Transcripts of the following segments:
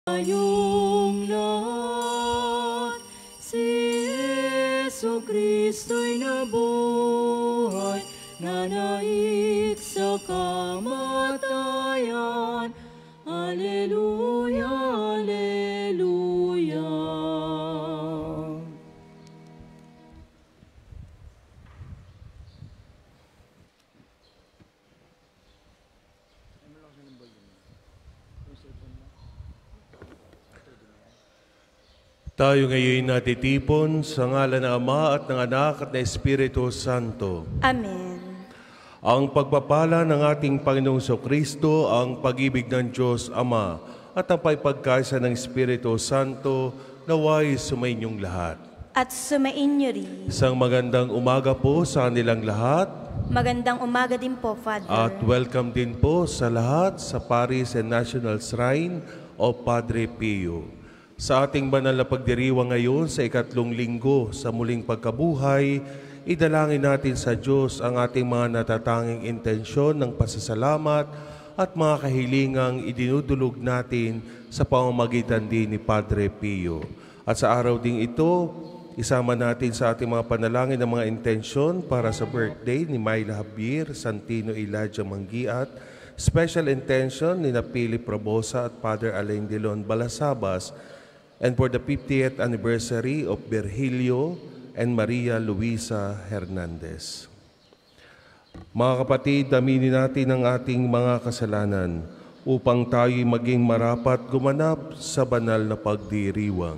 Tayong lahat, si Jesu-Kristo'y nabuhay, nanaig sa kamatayan. Alleluia, Alleluia. Tayo ngayon natitipon sa ngalan ng Ama at ng Anak at ng Espiritu Santo. Amen. Ang pagpapala ng ating Panginoong Jesucristo, ang pag-ibig ng Diyos Ama, at ang pagkaisa ng Espiritu Santo, naway sumainyong lahat. At sumainyo rin. Isang magandang umaga po sa kanilang lahat. Magandang umaga din po, Father. At welcome din po sa lahat sa Paris and National Shrine o Padre Pio. Sa ating banal na pagdiriwang ngayon sa ikatlong linggo sa muling pagkabuhay, idalangin natin sa Diyos ang ating mga natatanging intensyon ng pasasalamat at mga kahilingang idinudulog natin sa pamamagitan din ni Padre Pio. At sa araw ding ito, isama natin sa ating mga panalangin ng mga intensyon para sa birthday ni Myla Javier Santino Elijah Manggiat, special intention ni Philip Rabosa at Father Alain Delon Balasabas, and for the 50th anniversary of Virgilio and Maria Luisa Hernandez. Mga kapatid, aminin natin ang ating mga kasalanan upang tayo'y maging marapat gumanap sa banal na pagdiriwang.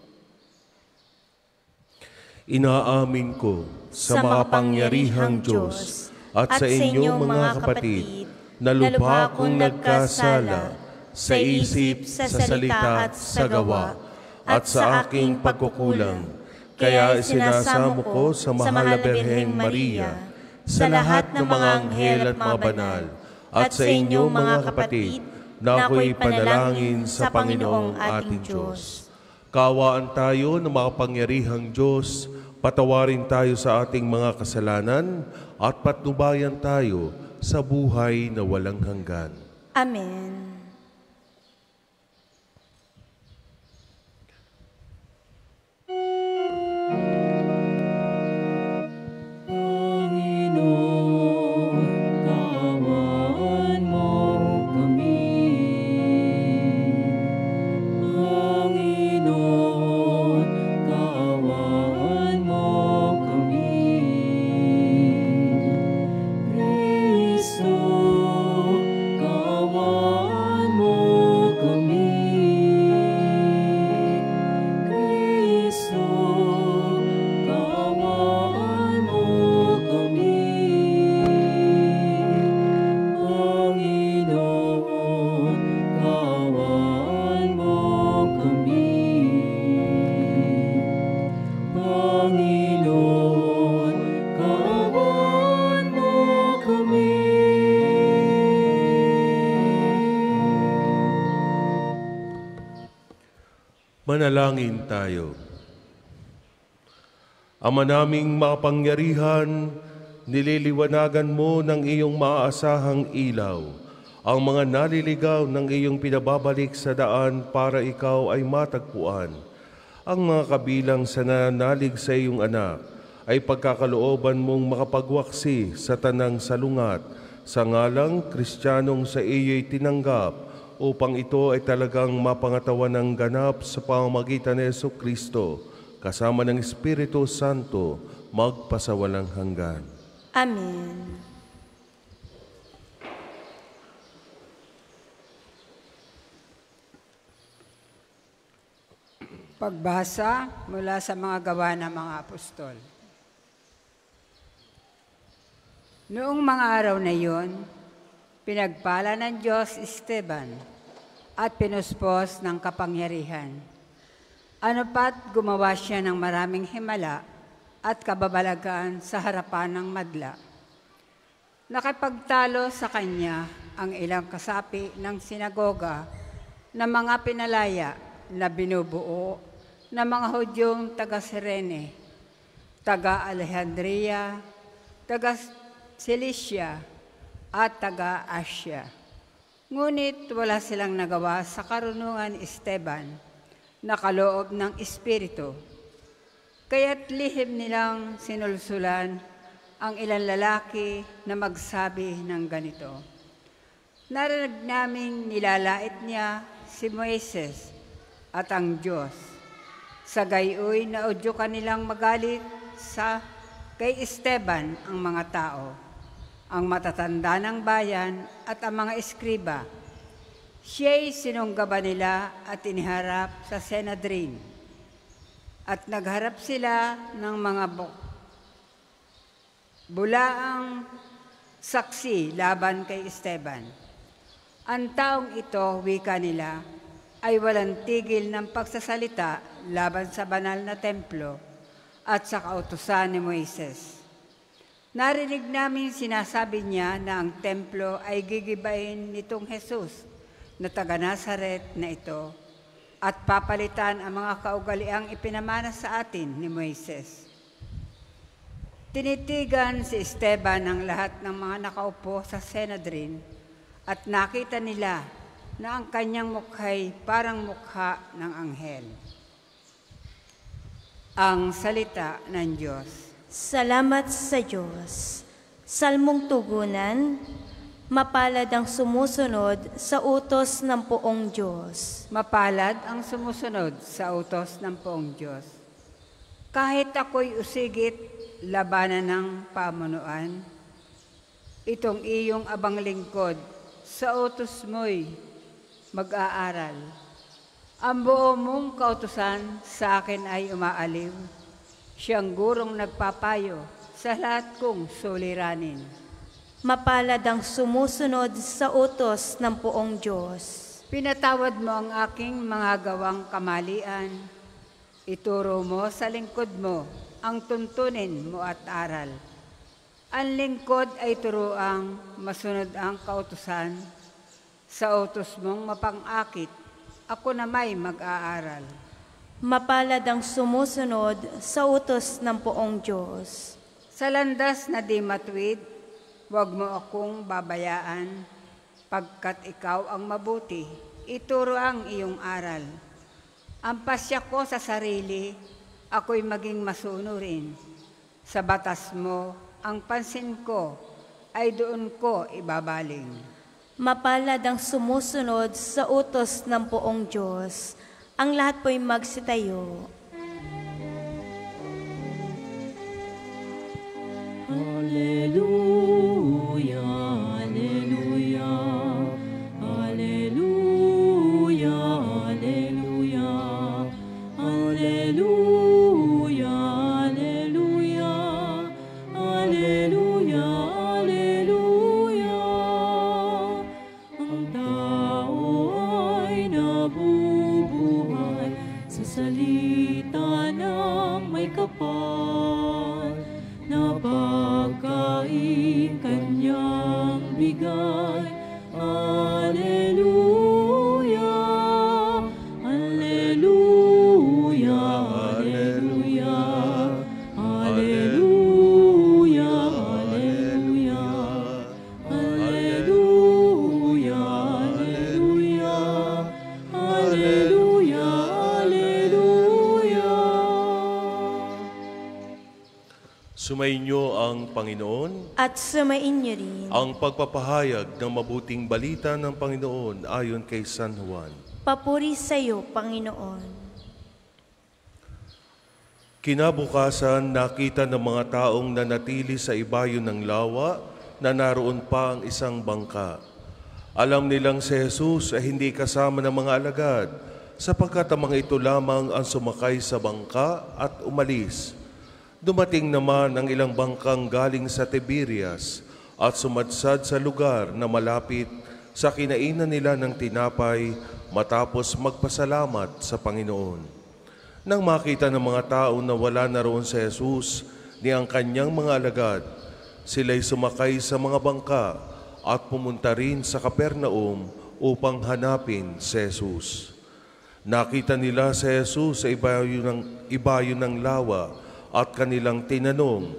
Inaamin ko sa makapangyarihang Diyos at sa inyong mga kapatid na lubha kong nagkasala sa isip, sa salita at sa gawa, at sa aking pagkukulang, kaya isinasamo ko sa mahal na Birheng Maria, sa lahat ng mga anghel at mga banal, at sa inyong mga kapatid, na ako'y panalangin sa Panginoong ating Diyos. Kaawaan tayo ng makapangyarihang Diyos, patawarin tayo sa ating mga kasalanan, at patnubayan tayo sa buhay na walang hanggan. Amen. Manalangin tayo. Ama naming makapangyarihan, nililiwanagan mo ng iyong maaasahang ilaw ang mga naliligaw ng iyong pinababalik sa daan para ikaw ay matagpuan. Ang mga kabilang sa nananalig sa iyong anak ay pagkakalooban mong makapagwaksi sa tanang salungat sa ngalang Kristiyanong sa iyo'y tinanggap, upang ito ay talagang mapangatawan ng ganap sa pamamagitan ni Jesucristo, kasama ng Espiritu Santo, magpasawalang hanggan. Amen. Pagbasa mula sa mga gawa ng mga apostol. Noong mga araw na iyon, pinagpala ng Diyos Esteban at pinuspos ng kapangyarihan. Ano pat gumawa siya ng maraming himala at kababalagan sa harapan ng madla. Nakipagtalo sa kanya ang ilang kasapi ng sinagoga na mga pinalaya na binubuo ng mga Hudyong taga-Sirene, taga-Alejandria, taga-Cilicia, at taga-Asya. Ngunit wala silang nagawa sa karunungan ni Esteban na kaloob ng Espiritu. Kaya't lihim nilang sinulsulan ang ilang lalaki na magsabi ng ganito, narinig naming nilalait niya si Moises at ang Diyos. Sa gayoy naudyo kanilang magalit kay Esteban ang mga tao, ang matatanda ng bayan at ang mga eskriba. Siya'y sinunggaba nila at iniharap sa Sanhedrin. At nagharap sila ng mga bulaang saksi laban kay Esteban. Ang taong ito, wika nila, ay walang tigil ng pagsasalita laban sa banal na templo at sa kautusan ni Moises. Narinig namin sinasabi niya na ang templo ay gigibain nitong Jesus na taga Nazaret na ito at papalitan ang mga kaugaliang ipinamana sa atin ni Moises. Tinitigan si Esteban ang lahat ng mga nakaupo sa Sanhedrin at nakita nila na ang kanyang mukha'y parang mukha ng anghel. Ang salita ng Diyos. Salamat sa Diyos. Salmong tugunan, mapalad ang sumusunod sa utos ng poong Diyos. Mapalad ang sumusunod sa utos ng poong Diyos. Kahit ako'y usigit labanan ng pamunuan, itong iyong abang lingkod sa utos mo'y mag-aaral. Ang buo mong kautusan sa akin ay umaaliw. Siyang gurong nagpapayo sa lahat kong suliranin. Mapalad ang sumusunod sa utos ng poong Diyos. Pinatawad mo ang aking mga gawang kamalian. Ituro mo sa lingkod mo ang tuntunin mo at aral. Ang lingkod ay turuang masunod ang kautusan. Sa utos mong mapang-akit, ako na may mag-aaral. Mapalad ang sumusunod sa utos ng poong Diyos. Sa landas na di matuwid, huwag mo akong babayaan. Pagkat ikaw ang mabuti, ituro ang iyong aral. Ang pasya ko sa sarili, ako'y maging masunurin. Sa batas mo, ang pansin ko ay doon ko ibabaling. Mapalad ang sumusunod sa utos ng poong Diyos. Ang lahat po'y magsitayo. Alleluia, alleluia, alleluia, alleluia, alleluia, alleluia, alleluia, alleluia. Ang tao ay nabubuhay sa salita ng may kapal na pagkain kanyang bigay. Alleluia, alleluia, alleluia, alleluia, alleluia, alleluia, alleluia, alleluia, alleluia. Sumainyo ang Panginoon. At sumainyo rin. Ang pagpapahayag ng mabuting balita ng Panginoon ayon kay San Juan. Papuri sa iyo, Panginoon. Kinabukasan, nakita ng mga taong nanatili sa ibayo ng lawa na naroon pa ang isang bangka. Alam nilang si Jesus ay hindi kasama ng mga alagad, sapagkat ang mga ito lamang ang sumakay sa bangka at umalis. Dumating naman ang ilang bangkang galing sa Tiberias at sumadsad sa lugar na malapit sa kinainan nila ng tinapay matapos magpasalamat sa Panginoon. Nang makita ng mga tao na wala na roon si Jesus ni ang kanyang mga alagad, sila'y sumakay sa mga bangka at pumunta rin sa Capernaum upang hanapin si Jesus. Nakita nila si Jesus sa ibayo ng lawa at kanilang tinanong,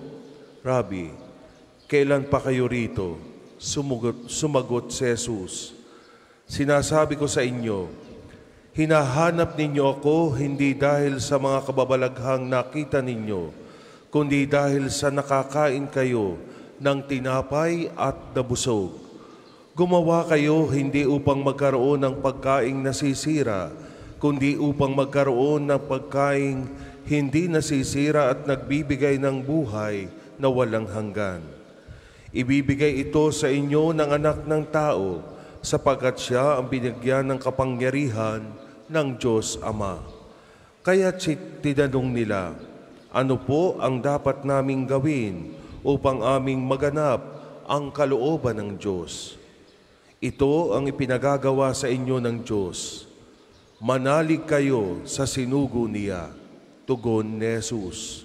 Rabbi, kailan pa kayo rito? Sumagot si Jesus, Sinasabi ko sa inyo, hinahanap ninyo ako hindi dahil sa mga kababalaghang nakita ninyo, kundi dahil sa nakakain kayo ng tinapay at nabusog. Gumawa kayo hindi upang magkaroon ng pagkaing nasisira, kundi upang magkaroon ng pagkaing hindi nasisira at nagbibigay ng buhay na walang hanggan. Ibibigay ito sa inyo ng Anak ng Tao, sapagkat siya ang binigyan ng kapangyarihan ng Diyos Ama. Kaya tinanong nila, ano po ang dapat naming gawin upang aming maganap ang kalooban ng Diyos? Ito ang ipinagagawa sa inyo ng Diyos. Manalig kayo sa sinugo niya. Tugon ni Jesus.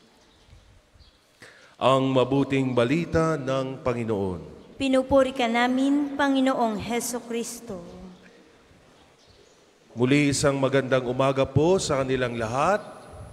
Ang mabuting balita ng Panginoon. Pinupuri ka namin, Panginoong Heso Kristo. Muli isang magandang umaga po sa kanilang lahat.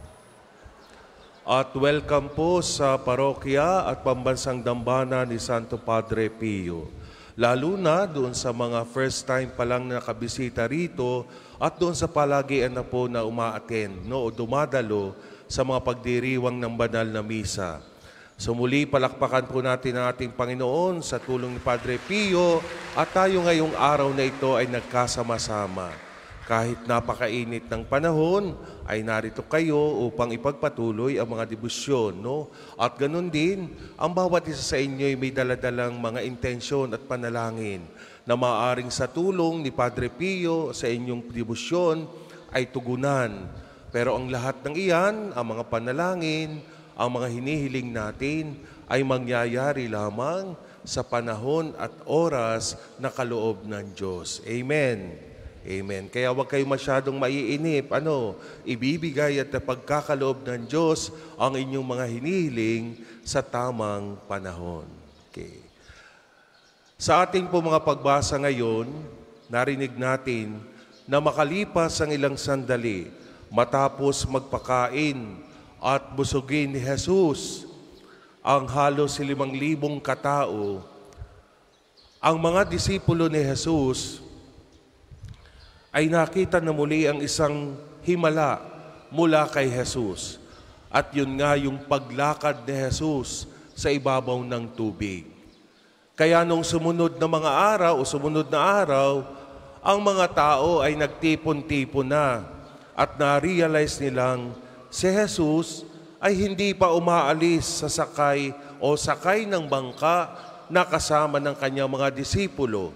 At welcome po sa parokya at pambansang dambana ni Santo Padre Pio. Lalo na doon sa mga first time pa lang nakabisita rito at doon sa palagian na po na uma-attend, o dumadalo sa mga pagdiriwang ng banal na misa. So muli palakpakan po natin ang ating Panginoon sa tulong ni Padre Pio at tayo ngayong araw na ito ay nagkasama-sama. Kahit napakainit ng panahon, ay narito kayo upang ipagpatuloy ang mga debosyon. At ganun din, ang bawat isa sa inyo ay may daladalang mga intensyon at panalangin na maaaring sa tulong ni Padre Pio sa inyong debosyon ay tugunan. Pero ang lahat ng iyan, ang mga panalangin, ang mga hinihiling natin ay mangyayari lamang sa panahon at oras na kaloob ng Diyos. Amen. Amen. Kaya huwag kayo masyadong maiinip. Ibibigay at pagkakaloob ng Diyos ang inyong mga hinihiling sa tamang panahon. Okay. Sa ating po mga pagbasa ngayon, narinig natin na makalipas ang ilang sandali matapos magpakain at busugin ni Jesus ang halos 5,000 katao, ang mga disipulo ni Jesus ay nakita na muli ang isang himala mula kay Jesus. At yun nga yung paglakad ni Jesus sa ibabaw ng tubig. Kaya nung sumunod na mga araw o sumunod na araw, ang mga tao ay nagtipon-tipon na at na-realize nilang si Jesus ay hindi pa umaalis sa sakay o sakay ng bangka na kasama ng kanyang mga disipulo.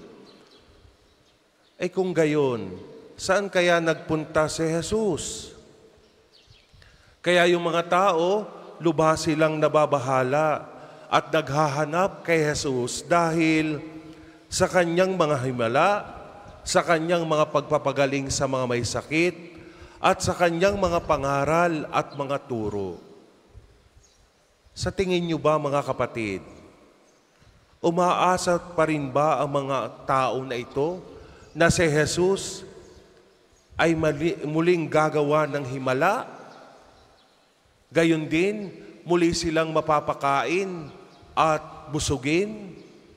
Kung gayon, saan kaya nagpunta si Jesus? Kaya yung mga tao, lubha silang nababahala at naghahanap kay Jesus dahil sa kanyang mga himala, sa kanyang mga pagpapagaling sa mga may sakit, at sa kanyang mga pangaral at mga turo. Sa tingin niyo ba mga kapatid, umaasa pa rin ba ang mga tao na ito na si Jesus ay muling gagawa ng himala? Gayon din, muli silang mapapakain at busugin?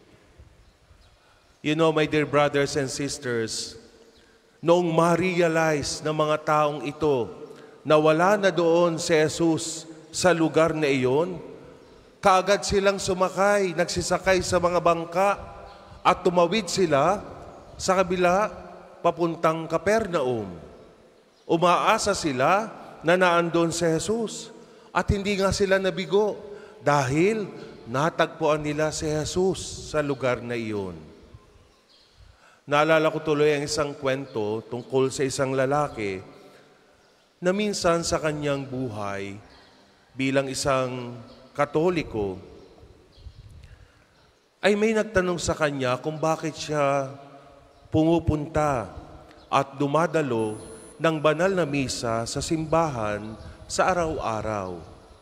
My dear brothers and sisters, noong ma-realize ng mga taong ito na wala na doon si Jesus sa lugar na iyon, kaagad silang sumakay, nagsisakay sa mga bangka at tumawid sila sa kabila papuntang Capernaum. Umaasa sila na naandun si Jesus at hindi nga sila nabigo dahil natagpuan nila si Jesus sa lugar na iyon. Naalala ko tuloy ang isang kwento tungkol sa isang lalaki na minsan sa kanyang buhay bilang isang Katoliko ay may nagtanong sa kanya kung bakit siya pumupunta at dumadalo ng banal na misa sa simbahan sa araw-araw.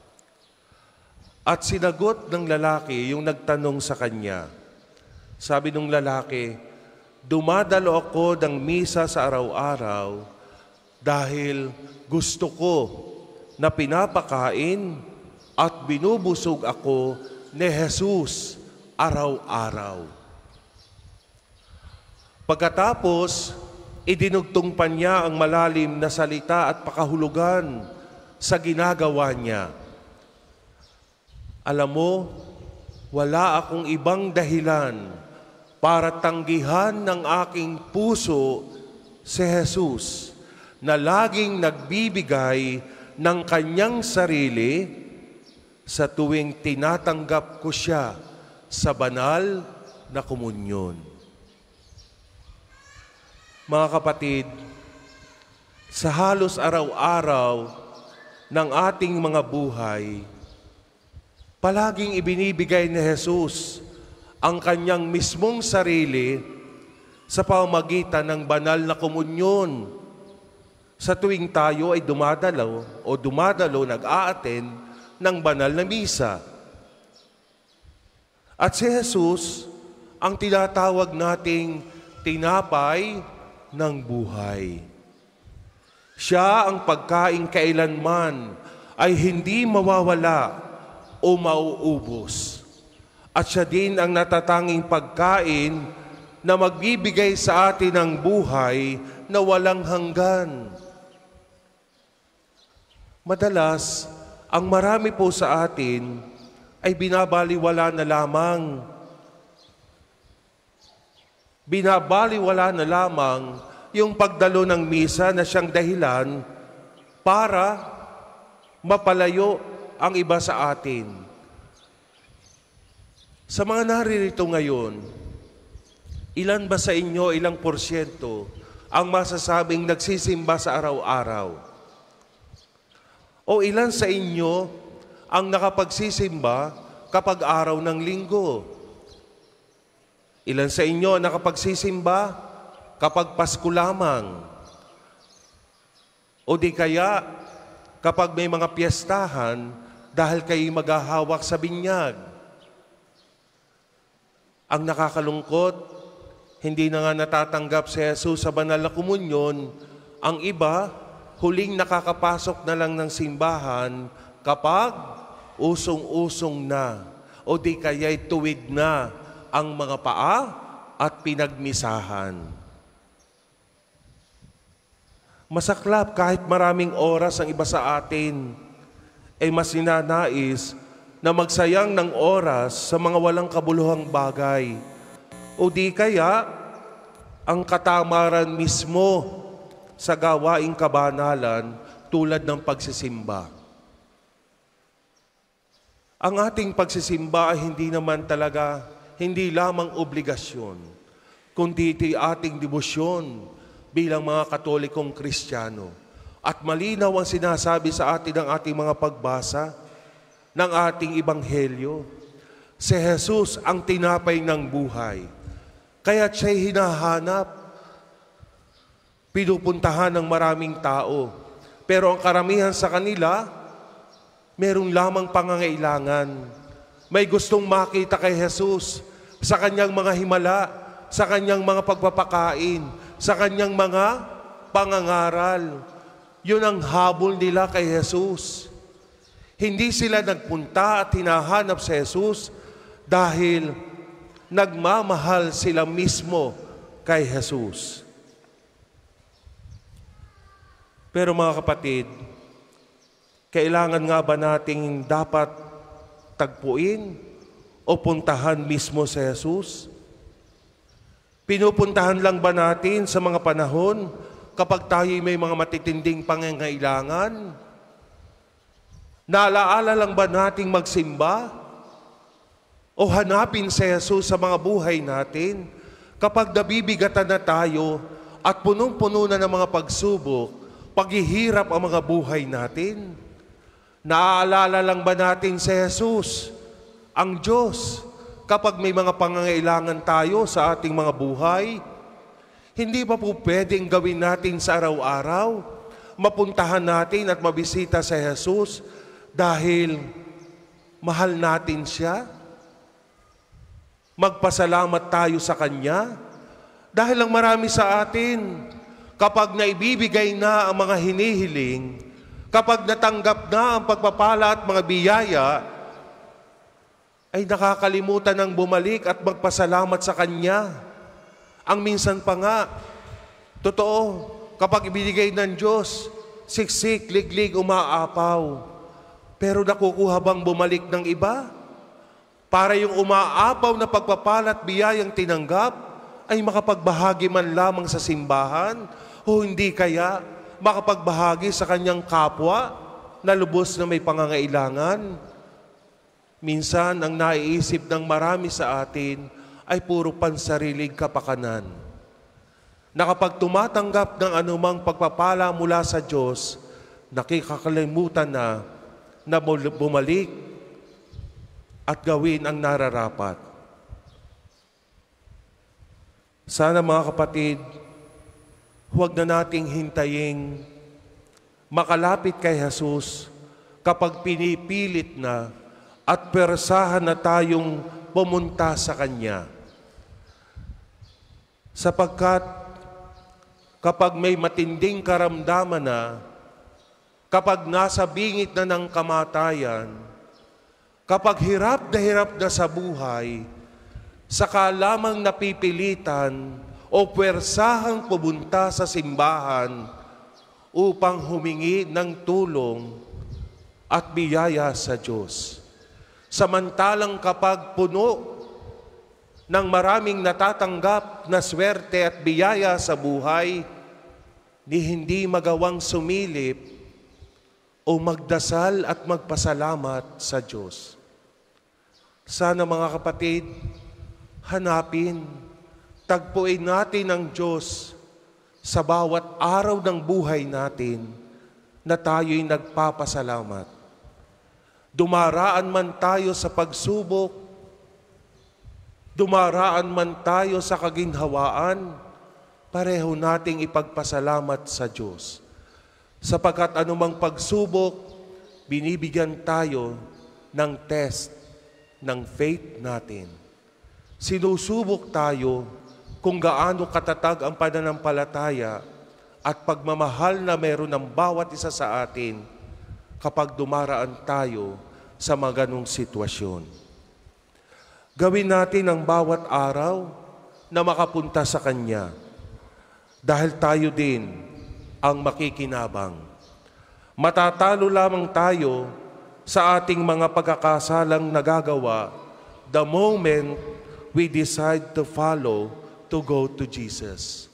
At sinagot ng lalaki yung nagtanong sa kanya. Sabi ng lalaki, dumadalo ako ng misa sa araw-araw dahil gusto ko na pinapakain at binubusog ako ni Jesus araw-araw. Pagkatapos, idinugtong pa niya ang malalim na salita at pakahulugan sa ginagawa niya. Alam mo, wala akong ibang dahilan para tanggihan ng aking puso si Jesus na laging nagbibigay ng kanyang sarili sa tuwing tinatanggap ko siya sa banal na komunyon. Mga kapatid, sa halos araw-araw ng ating mga buhay, palaging ibinibigay ni Jesus ang kanyang mismong sarili sa pamamagitan ng banal na komunyon. Sa tuwing tayo ay dumadalo, nag-a-attend ng banal na misa. At si Jesus ang tinatawag nating tinapay ng buhay. Siya ang pagkain kailanman ay hindi mawawala o mauubos. At siya din ang natatanging pagkain na magbibigay sa atin ng buhay na walang hanggan. Madalas, ang marami po sa atin ay binabaliwala na lamang. Binabaliwala na lamang yung pagdalo ng misa na siyang dahilan para mapalayo ang iba sa atin. Sa mga naririto ngayon, ilan ba sa inyo, ilang porsyento ang masasabing nagsisimba sa araw-araw? O ilan sa inyo ang nakapagsisimba kapag araw ng linggo? Ilan sa inyo ang nakapagsisimba kapag Pasko lamang? O di kaya kapag may mga piyestahan dahil kayo maghahawak sa binyag? Ang nakakalungkot, hindi na nga natatanggap si Jesus sa banal na komunyon. Ang iba, huling nakakapasok na lang ng simbahan kapag usong-usong na o di kaya'y tuwid na ang mga paa at pinagmisahan. Masaklap kahit maraming oras ang iba sa atin, ay mas ninanais na magsayang ng oras sa mga walang kabuluhang bagay. O di kaya, ang katamaran mismo sa gawaing kabanalan tulad ng pagsisimba. Ang ating pagsisimba ay hindi lamang obligasyon, kundi ito'y ating debosyon bilang mga Katolikong Kristiyano. At malinaw ang sinasabi sa atin ng ating mga pagbasa ng ating Ebanghelyo. Si Jesus ang tinapay ng buhay. Kaya siya'y hinahanap, pinupuntahan ng maraming tao. Pero ang karamihan sa kanila, meron lamang pangangailangan. May gustong makita kay Jesus sa kanyang mga himala, sa kanyang mga pagpapakain, sa kanyang mga pangangaral. Yun ang habol nila kay Jesus. Hindi sila nagpunta at hinahanap si Jesus dahil nagmamahal sila mismo kay Jesus. Pero mga kapatid, kailangan nga ba nating dapat tagpuin o puntahan mismo si Jesus? Pinupuntahan lang ba natin sa mga panahon kapag tayo may mga matitinding pangangailangan? Naalaala lang ba nating magsimba? O hanapin si Jesus sa mga buhay natin kapag nabibigatan na tayo at punong-puno na ng mga pagsubok, paghihirap ang mga buhay natin? Naaalala lang ba natin si Jesus, ang Diyos, kapag may mga pangangailangan tayo sa ating mga buhay? Hindi ba po pwedeng gawin natin sa araw-araw? Mapuntahan natin at mabisita si Jesus dahil mahal natin siya? Magpasalamat tayo sa Kanya? Dahil ang marami sa atin, kapag naibibigay na ang mga hinihiling, kapag natanggap na ang pagpapala at mga biyaya, ay nakakalimutan ng bumalik at magpasalamat sa Kanya. Ang minsan pa nga, totoo, kapag ibinigay ng Diyos, siksik, liglig, umaapaw. Pero nakukuha bang bumalik ng iba? Para yung umaapaw na pagpapalat biyayang tinanggap ay makapagbahagi man lamang sa simbahan o hindi kaya makapagbahagi sa kanyang kapwa na lubos na may pangangailangan. Minsan, ang naiisip ng marami sa atin ay puro pansariling kapakanan. Na kapag tumatanggap ng anumang pagpapala mula sa Diyos, nakikakalimutan na bumalik at gawin ang nararapat. Sana mga kapatid, huwag na nating hintaying makalapit kay Jesus kapag pinipilit na at persahan na tayong pumunta sa Kanya. Sapagkat kapag may matinding karamdaman na, kapag nasa bingit na ng kamatayan, kapag hirap na sa buhay, saka lamang napipilitan o puwersahang pumunta sa simbahan upang humingi ng tulong at biyaya sa Diyos. Samantalang kapag puno ng maraming natatanggap na swerte at biyaya sa buhay, ni hindi magawang sumilip o magdasal at magpasalamat sa Diyos. Sana mga kapatid, hanapin, tagpuin natin ang Diyos sa bawat araw ng buhay natin na tayo'y nagpapasalamat. Dumaraan man tayo sa pagsubok, dumaraan man tayo sa kaginhawaan, pareho nating ipagpasalamat sa Diyos. Sapagkat anumang pagsubok, binibigyan tayo ng test ng faith natin. Sinusubok tayo kung gaano katatag ang pananampalataya at pagmamahal na meron ng bawat isa sa atin kapag dumaraan tayo sa mga ganong sitwasyon. Gawin natin ang bawat araw na makapunta sa Kanya dahil tayo din ang makikinabang. Matatalo lamang tayo sa ating mga pagkakasalang nagagawa the moment we decide to follow, to go to Jesus.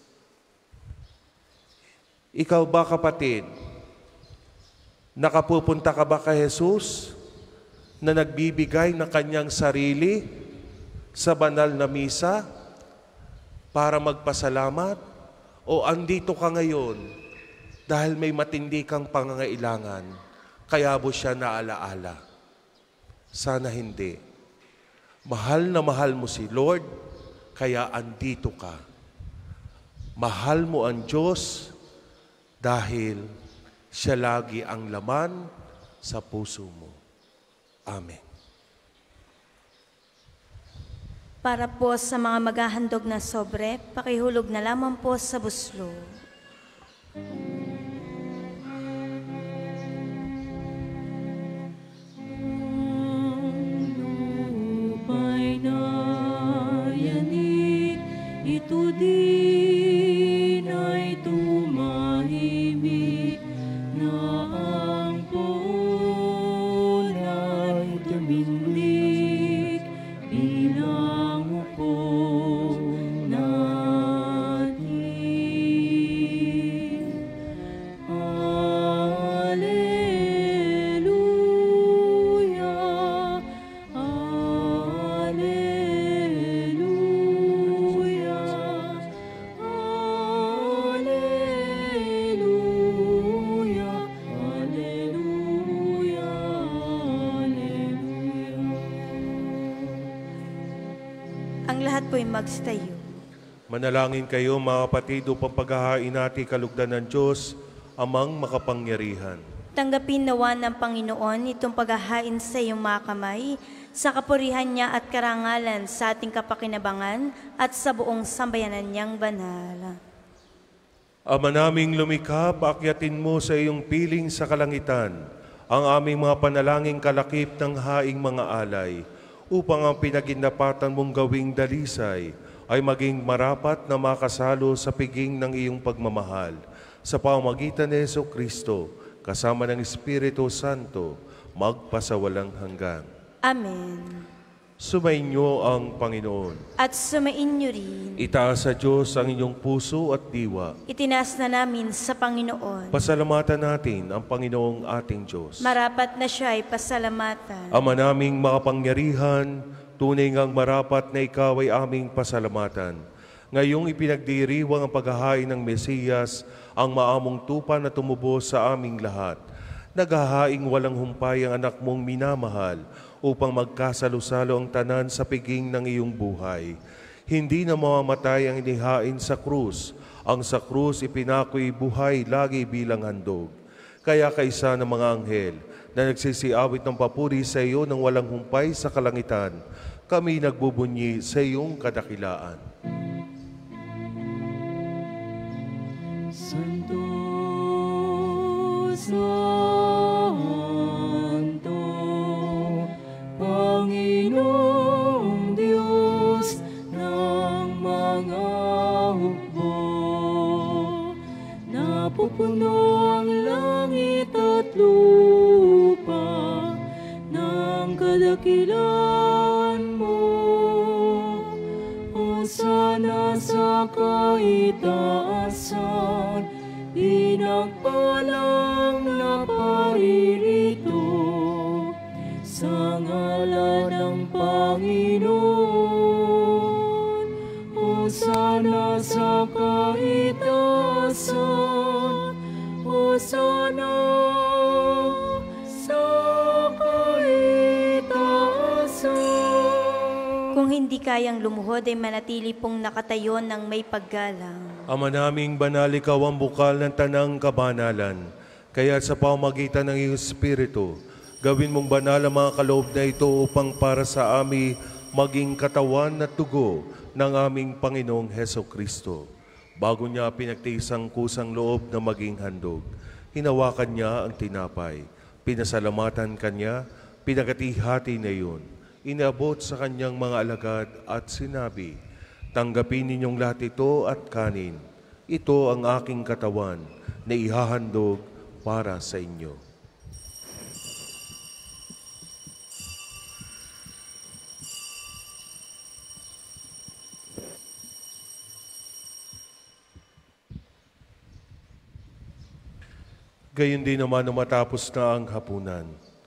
Ikaw ba, kapatid, nakapupunta ka ba kay Jesus na nagbibigay ng kanyang sarili sa banal na misa para magpasalamat? O andito ka ngayon dahil may matindi kang pangangailangan, kaya mo siya naalaala? Sana hindi. Mahal na mahal mo si Lord, kaya andito ka. Mahal mo ang Diyos dahil siya lagi ang laman sa puso mo. Amen. Para po sa mga maghahandog na sobre, pakihulog na lamang po sa buslo. Lupa'y nayanit, ito din ay tumahimik, na ang poon ay tumindig, bilang upo natin. Alleluia, Alleluia, Alleluia, Alleluia, Alleluia. Ang lahat po'y magstayo. Manalangin kayo mga kapatid upang paghahain natin kalugdan ng Diyos, amang makapangyarihan. Tanggapin nawa ng Panginoon itong paghahain sa iyong mga kamay, sa kapurihan niya at karangalan sa ating kapakinabangan at sa buong sambayanan niyang banal. Ama naming lumikha, paakyatin mo sa iyong piling sa kalangitan ang aming mga panalangin kalakip ng haing mga alay, upang ang pinaginapatan mong gawing dalisay ay maging marapat na makasalo sa piging ng iyong pagmamahal sa pamamagitan ni Jesucristo kasama ng Espiritu Santo magpasawalang hanggan. Amen. Sumainyo ang Panginoon. At sumainyo rin. Itaas sa Diyos ang inyong puso at diwa. Itinaas na namin sa Panginoon. Pasalamatan natin ang Panginoong ating Diyos. Marapat na siya ay pasalamatan. Ama naming makapangyarihan, tunay ngang marapat na ikaw ay aming pasalamatan. Ngayong ipinagdiriwang ang paghahain ng Mesiyas, ang maamong tupa na tumubos sa aming lahat. Naghahaing walang humpay ang anak mong minamahal upang magkasalo-salo ang tanan sa piging ng iyong buhay. Hindi na mamamatay ang inihain sa krus. Ang sa krus ipinako'y buhay lagi bilang handog. Kaya kaisa ng mga anghel na nagsisiawit ng papuri sa iyo ng walang humpay sa kalangitan, kami nagbubunyi sa iyong kadakilaan. Santo, Santo, Panginoong Diyos ng mga hukbo, napupuno ang langit at lupa ng kadakilaan mo. Hosana sa kaitaasan, pinagpalang na paririto sa ngalan ng Panginoon. Hosana sa kaitaasan, Hosana sa kaitaasan. Kung hindi kayang lumuhod ay manatili pong nakatayo ng may paggalang. Ama naming banal, ikaw ang bukal ng tanang kabanalan. Kaya sa pamamagitan ng iyong Espiritu, gawin mong banal ang mga kaloob na ito upang para sa amin maging katawan at dugo ng aming Panginoong Hesukristo. Bago niya pinagtiis ang kusang loob na maging handog, hinawakan niya ang tinapay, pinasalamatan kanya, pinagati-hati na iyon, inabot sa kanyang mga alagad at sinabi, "Tanggapin ninyong lahat ito at kanin. Ito ang aking katawan na ihahandog para sa inyo." Gayon din naman nung matapos na ang hapunan,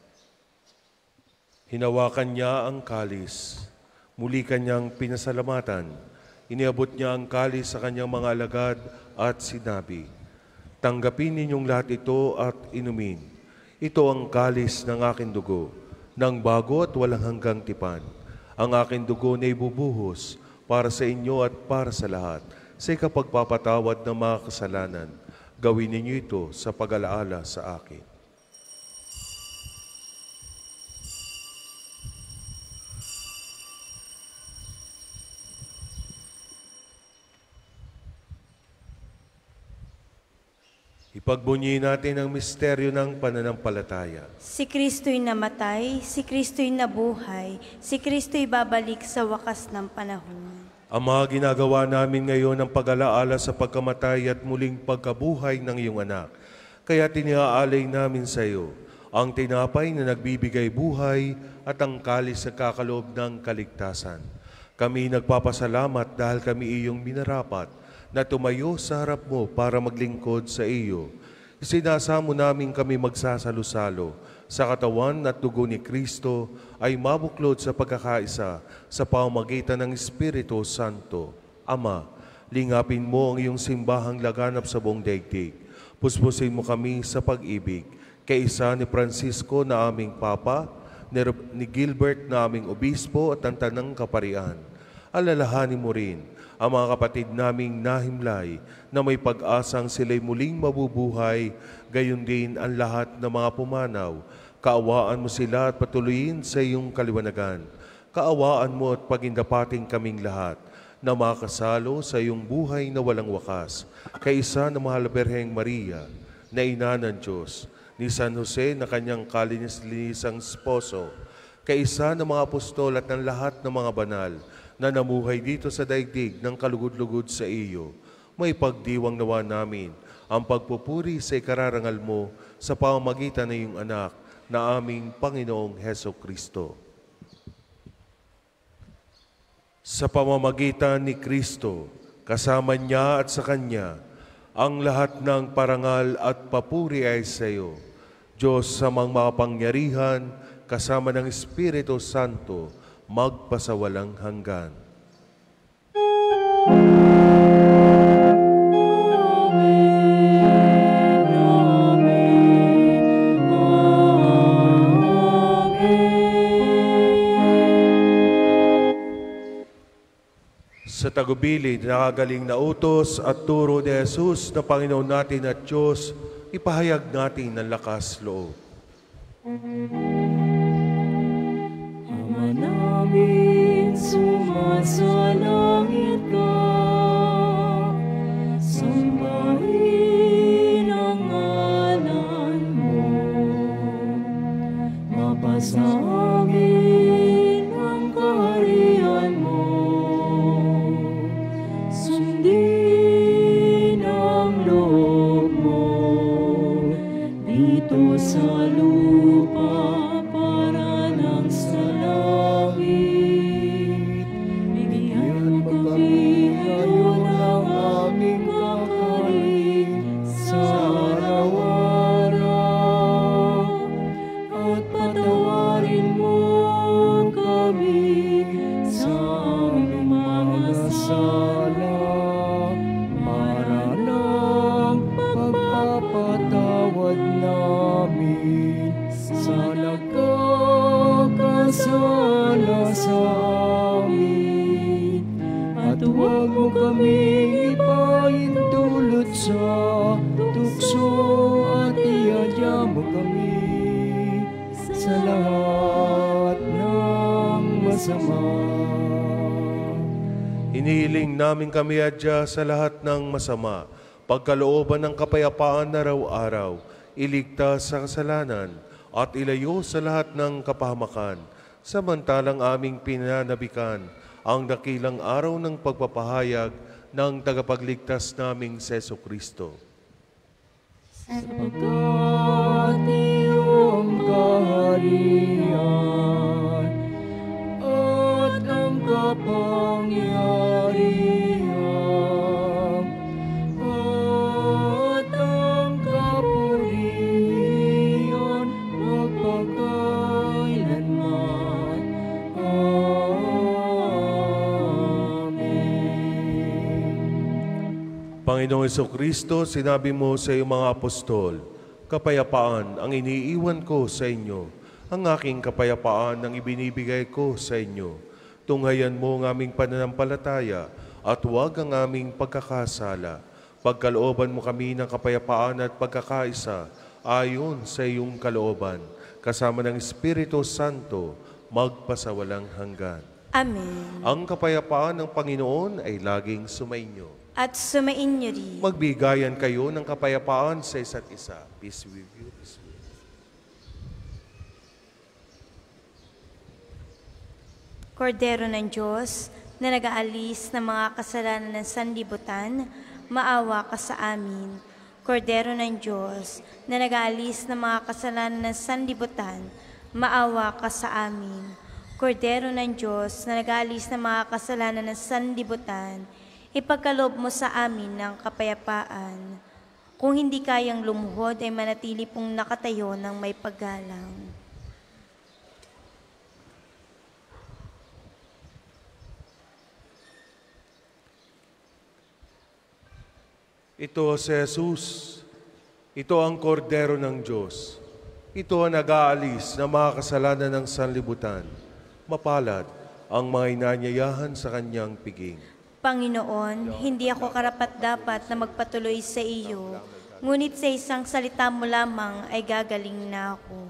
hinawakan niya ang kalis. Muli kanyang pinasalamatan. Iniabot niya ang kalis sa kanyang mga alagad at sinabi, "Tanggapin ninyong lahat ito at inumin. Ito ang kalis ng aking dugo, ng bago at walang hanggang tipan. Ang aking dugo na ibubuhos para sa inyo at para sa lahat, sa ikapagpapatawad ng mga kasalanan. Gawin ninyo ito sa pag-alaala sa akin." Ipagbunyi natin ang misteryo ng pananampalataya. Si Kristo'y namatay, si Kristo'y nabuhay, si Kristo'y babalik sa wakas ng panahon. Ama, ginagawa namin ngayon ang pag-alaala sa pagkamatay at muling pagkabuhay ng iyong anak. Kaya tiniaalay namin sa iyo ang tinapay na nagbibigay buhay at ang kalis na kakaloob ng kaligtasan. Kami nagpapasalamat dahil kami iyong minarapat na tumayo sa harap mo para maglingkod sa iyo. Isinasamo namin kami magsasalo-salo sa katawan at dugo ni Kristo ay mabuklod sa pagkakaisa sa pamamagitan ng Espiritu Santo. Ama, lingapin mo ang iyong simbahang laganap sa buong daigdig. Puspusin mo kami sa pag-ibig. Kaisa ni Francisco na aming Papa, ni Gilbert na aming Obispo at ang Tanang Kaparian. Alalahanin mo rin ang mga kapatid naming nahimlay na may pag-asang sila'y muling mabubuhay, gayon din ang lahat ng mga pumanaw. Kaawaan mo sila at patuloyin sa iyong kaliwanagan. Kaawaan mo at pagindapating kaming lahat na makasalo sa iyong buhay na walang wakas. Kaisa na Mahal na Birheng Maria, na Ina ng Diyos, ni San Jose na kanyang kalinis-linisang esposo, kaisa ng mga apostol at ng lahat ng mga banal, na namuhay dito sa daigdig ng kalugod-lugod sa iyo. May pagdiwang nawa namin ang pagpupuri sa ikararangal mo sa pamamagitan ng iyong anak na aming Panginoong Heso Kristo. Sa pamamagitan ni Kristo, kasama niya at sa Kanya, ang lahat ng parangal at papuri ay sa iyo, Diyos sa mga makapangyarihan, kasama ng Espiritu Santo, magpasawalang hanggan. Sa tagubilin, nakagaling na utos at turo ni Jesus na Panginoon natin at Diyos, ipahayag natin ng lakas loob. Ama namin, sumasalangit ka, sambahin ang ngalan mo, mapasa amin ang kaharian mo, sundin ang loob mo, dito sa lupa para ng sa langit. Bigyan mo kami ngayon ng aming kakanin sa araw-araw, at patawarin mo kami sa aming mga sala, para ng pagpapatawad namin sa nagkakasala sa amin. At huwag mo kaming ipahintulot sa tukso, at iadya mo kami sa lahat ng masama. Hinihiling namin kami adya sa lahat ng masama, pagkalooban ng kapayapaan na araw-araw, iligtas sa kasalanan, at ilayo sa lahat ng kapahamakan, samantalang aming pinanabikan ang dakilang araw ng pagpapahayag ng tagapagligtas naming Heso Kristo. Sapagkat iyong kaharian at ang kapangyarihan at ang kapurihan magpakailanman. Amen. Panginoong Jesucristo, sinabi mo sa iyong mga apostol, kapayapaan ang iniiwan ko sa inyo, ang aking kapayapaan ang ibinibigay ko sa inyo. Tunghayan mo ang aming pananampalataya at huwag ang aming pagkakasala. Pagkalooban mo kami ng kapayapaan at pagkakaisa ayon sa iyong kalooban, kasama ng Espiritu Santo, magpasawalang hanggan. Amen. Ang kapayapaan ng Panginoon ay laging sumainyo. At sumain niyo rin. Magbigayan kayo ng kapayapaan sa isa't isa. Peace with you. Peace with you. Kordero ng Diyos, na nag-aalis ng mga kasalanan ng sanlibutan, maawa ka sa amin. Kordero ng Diyos, na nag-aalis ng mga kasalanan ng sanlibutan, maawa ka sa amin. Kordero ng Diyos, na nag-aalis ng mga kasalanan ng sanlibutan, ipagkaloob mo sa amin ng kapayapaan. Kung hindi kayang lumuhod, ay manatili pong nakatayo ng may paggalang. Ito si Jesus. Ito ang kordero ng Diyos. Ito ang nag-aalis ng mga kasalanan ng sanlibutan. Mapalad ang mga inanyayahan sa kanyang piging. Panginoon, hindi ako karapat-dapat na magpatuloy sa iyo, ngunit sa isang salita mo lamang ay gagaling na ako.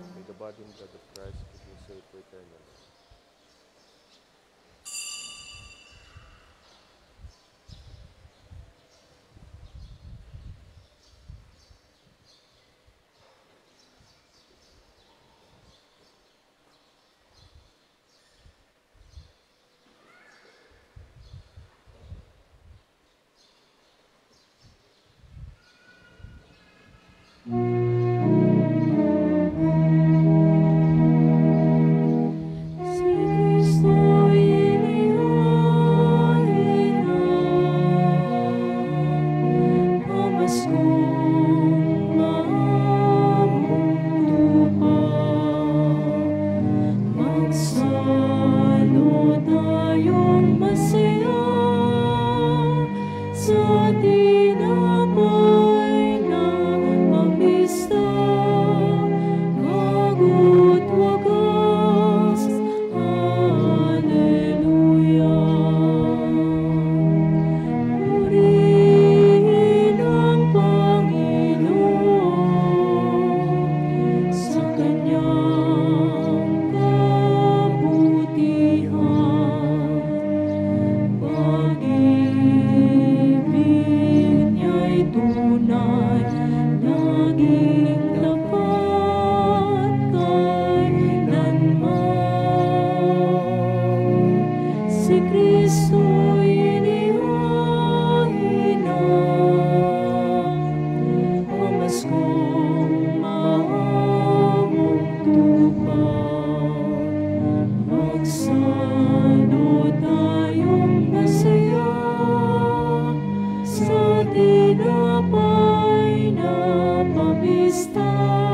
pamista,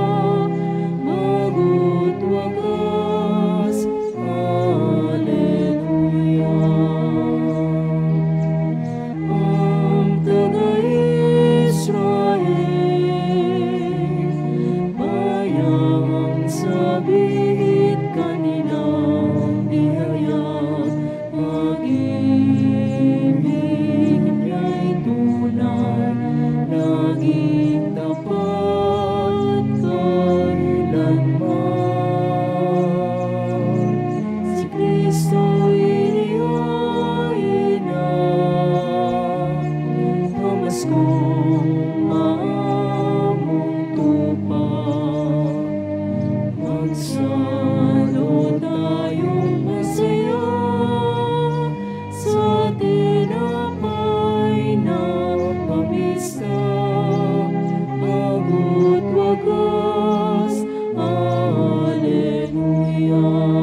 magut wagas. Alleluia. Ang taga-Israel, bayang sabihit kanilang biyayat, pag-ibig niya'y tunay, laging tapat kailanman. Si Kristo'y inihain na, pamaskong maamong tupa. Magsalo tayong masaya sa tinapay na pamista, magut wagas. Alleluia.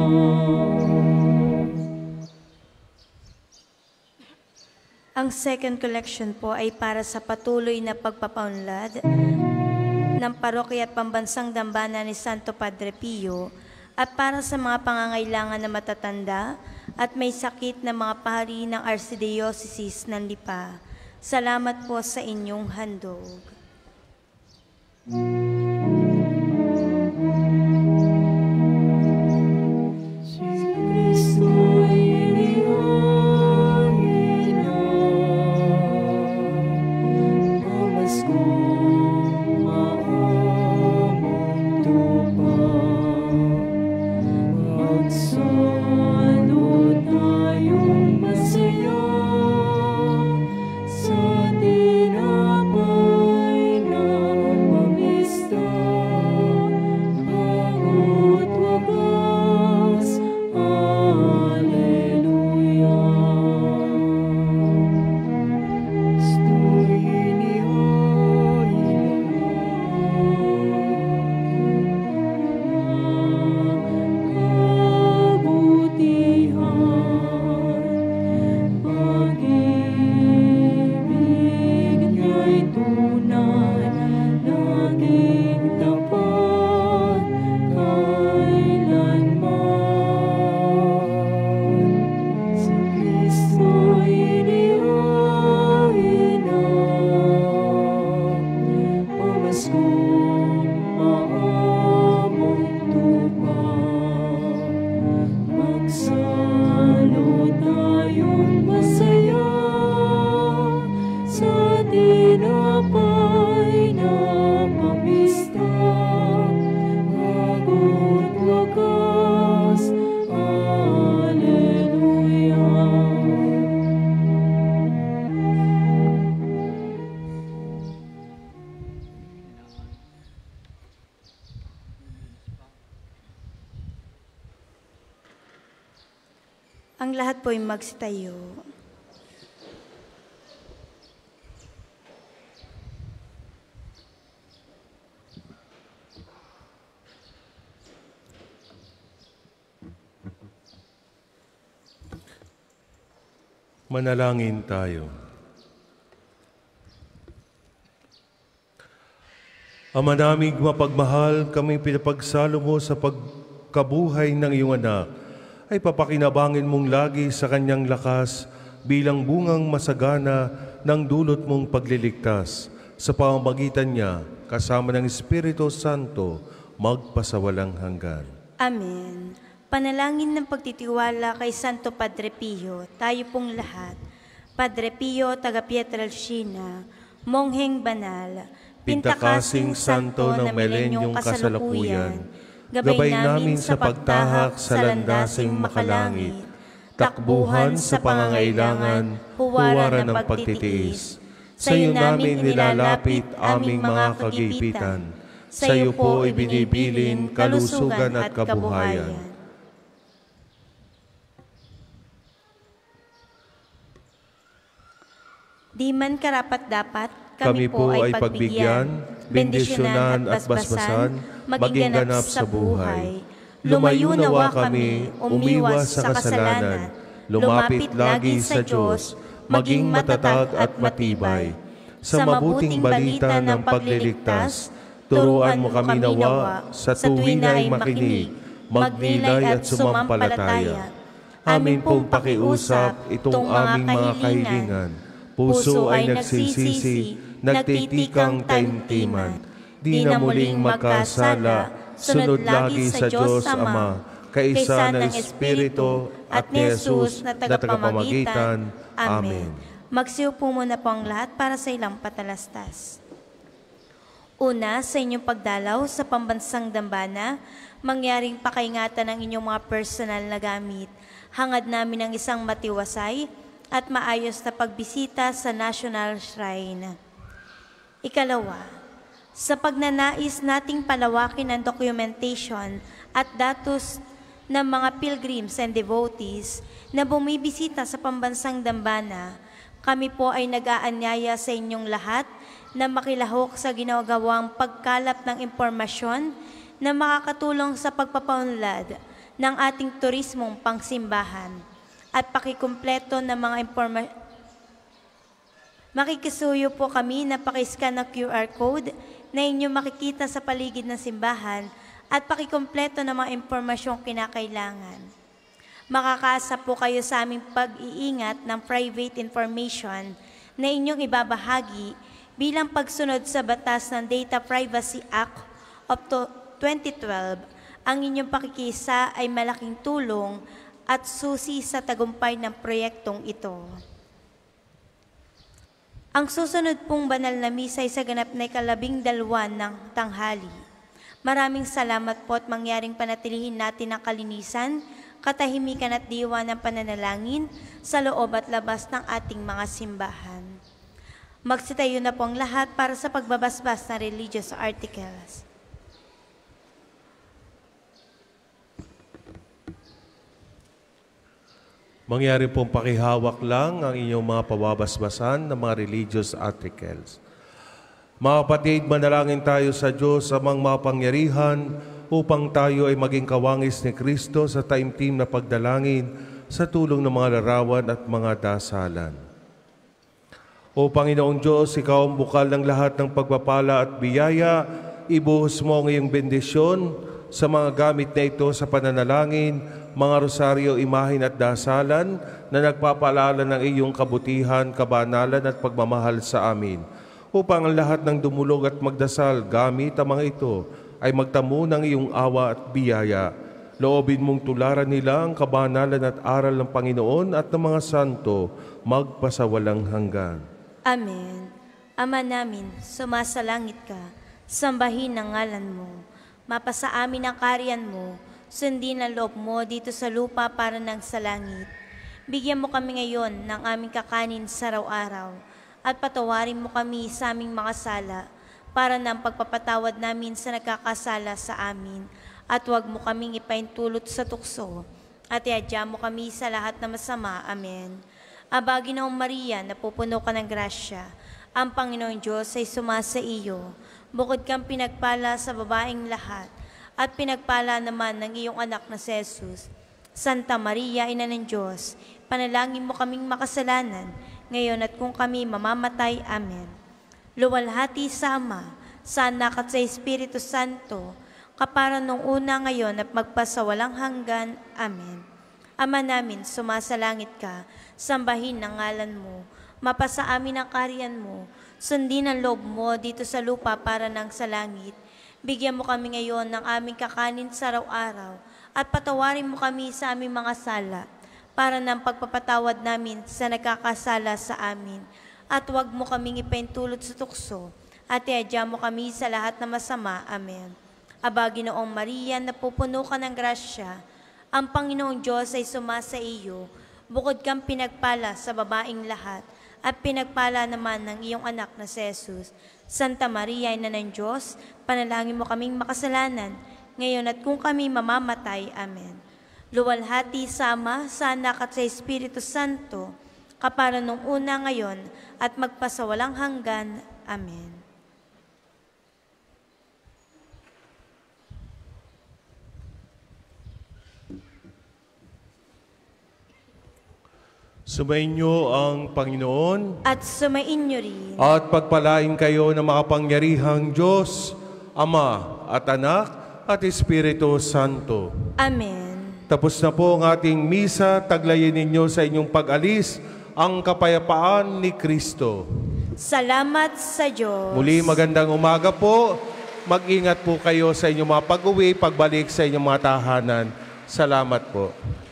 Ang second collection po ay para sa patuloy na pagpapaunlad ng parokya at pambansang dambana ni Santo Padre Pio at para sa mga pangangailangan na matatanda at may sakit na mga pahari ng Archdiocese ng Lipa. Salamat po sa inyong handog. Si Kristo'y inihain na, pamaskong maamong tupa. Magsalo tayong masaya sa tinapay na pamista, magut wagas. Alleluia. Kristo'y inihain kabutihan, pag-ibig niya'y tunay, laging tapat kailanman. Si Kristo'y inihain na, pamaskong maamong tupa. Magsalo tayong masaya sa tinapay na pamista, magut wagas. Alleluia. Ang lahat po ay magsitayo. Manalangin tayo. Ama naming mapagmahal, kami pinapagsalo mo sa pagkabuhay ng iyong anak, ay papakinabangin mong lagi sa kanyang lakas bilang bungang masagana ng dulot mong pagliligtas. Sa pamamagitan niya, kasama ng Espiritu Santo, magpasawalang hanggan. Amen. Panalangin ng pagtitiwala kay Santo Padre Pio, tayo pong lahat. Padre Pio, taga Pietrelcina, mongheng banal, Pintakasing santo ng milenyong kasalukuyan, gabay namin sa pagtahak sa landasing makalangit, takbuhan sa pangangailangan, huwaran ng pagtitiis. Sa iyo namin nilalapit aming mga kagipitan, sa iyo po ibinibilin kalusugan at kabuhayan. Di man karapat-dapat, Kami po ay pagbigyan, bendisyonan at basbasan, maging ganap sa buhay. Lumayo nawa kami, umiwas sa kasalanan, lumapit lagi sa Diyos, maging matatag at matibay. Sa mabuting balita ng pagliligtas, Turuan mo kami nawa sa tuwing na ay makinig, magnilay at sumampalataya. Amin pong pakiusap itong aming mga kahilingan. Puso ay nagsisisi, nagtitikang taimtiman. Di na muling magkasala, sunod lagi sa Diyos Ama, kaisa ng Espiritu at ni Jesus na tagapamagitan. Amen. Magsiupo muna po ang lahat para sa ilang patalastas. Una, sa inyong pagdalaw sa pambansang dambana, mangyaring pakaingatan ng inyong mga personal na gamit. Hangad namin ang isang matiwasay at maayos na pagbisita sa National Shrine. Ikalawa, sa pagnanais nating palawakin ang documentation at datos ng mga pilgrims and devotees na bumibisita sa pambansang dambana, kami po ay nag-aanyaya sa inyong lahat na makilahok sa ginagawang pagkalap ng impormasyon na makakatulong sa pagpapaunlad ng ating turismong pangsimbahan at pakikumpleto ng mga makikisuyo po kami na pakiscan ng QR code na inyong makikita sa paligid ng simbahan at pakikumpleto ng mga impormasyong kinakailangan. Makakaasa po kayo sa aming pag-iingat ng private information na inyong ibabahagi bilang pagsunod sa batas ng Data Privacy Act of 2012. Ang inyong pakikisa ay malaking tulong at susi sa tagumpay ng proyektong ito. Ang susunod pong banal na misa ay sa ganap na 12 ng tanghali. Maraming salamat po at mangyaring panatilihin natin ang kalinisan, katahimikan at diwa ng pananalangin sa loob at labas ng ating mga simbahan. Magsitayo na po ang lahat para sa pagbabasbas ng religious articles. Mangyari pong pakihawak lang ang inyong mga pababasbasan ng mga religious articles. Mga kapatid, manalangin tayo sa Diyos amang mapangyarihan upang tayo ay maging kawangis ni Kristo sa taimtim na pagdalangin sa tulong ng mga larawan at mga dasalan. O Panginoong Diyos, Ikaw ang bukal ng lahat ng pagpapala at biyaya, ibuhos mo ang iyong bendisyon sa mga gamit na ito sa pananalangin, mga rosaryo, imahin at dasalan na nagpapaalala ng iyong kabutihan, kabanalan at pagmamahal sa amin. Upang ang lahat ng dumulog at magdasal gamit ang mga ito ay magtamo ng iyong awa at biyaya. Loobin mong tularan nila ang kabanalan at aral ng Panginoon at ng mga santo magpasawalang hanggan. Amen. Ama namin, sumasalangit ka, sambahin ang ngalan mo. Mapasa amin ang kaharian mo, sundin ang loob mo dito sa lupa para ng sa langit. Bigyan mo kami ngayon ng aming kakanin sa araw-araw at patawarin mo kami sa aming mga sala para ng pagpapatawad namin sa nagkakasala sa amin. At huwag mo kaming ipaintulot sa tukso at iadya mo kami sa lahat na masama. Amen. Aba, Ginoong Maria, napupuno ka ng grasya, ang Panginoong Diyos ay sumasa iyo. Bukod kang pinagpala sa babaeng lahat, at pinagpala naman ng iyong anak na si Jesus. Santa Maria, Ina ng Diyos, panalangin mo kaming makasalanan, ngayon at kung kami mamamatay. Amen. Luwalhati sa Ama, sa Anak at sa Espiritu Santo, kapara nung una ngayon at magpasawalang hanggan. Amen. Ama namin, sumasalangit ka, sambahin ang ngalan mo, mapasa amin ang kaharian mo, sundin ang loob mo dito sa lupa para ng sa langit. Bigyan mo kami ngayon ng aming kakanin sa araw-araw at patawarin mo kami sa aming mga sala para ng pagpapatawad namin sa nagkakasala sa amin. At huwag mo kaming ipaintulot sa tukso at iadya mo kami sa lahat na masama. Amen. Aba, Ginoong Maria, napupuno ka ng grasya, ang Panginoong Diyos ay sumasa iyo. Bukod kang pinagpala sa babaeng lahat, at pinagpala naman ng iyong anak na si Jesus. Santa Maria, Ina ng Diyos, panalangin mo kaming makasalanan, ngayon at kung kami mamamatay. Amen. Luwalhati sa Ama, sa Anak at sa Espiritu Santo, kapara nung una ngayon, at magpasawalang hanggan. Amen. Sumainyo ang Panginoon At sumainyo rin at pagpalain kayo ng makapangyarihang Diyos, Ama at Anak at Espiritu Santo. Amen. Tapos na po ang ating misa, taglayin ninyo sa inyong pag-alis ang kapayapaan ni Kristo. Salamat sa Diyos. Muli magandang umaga po. Mag-ingat po kayo sa inyong mga pag-uwi, pagbalik sa inyong mga tahanan. Salamat po.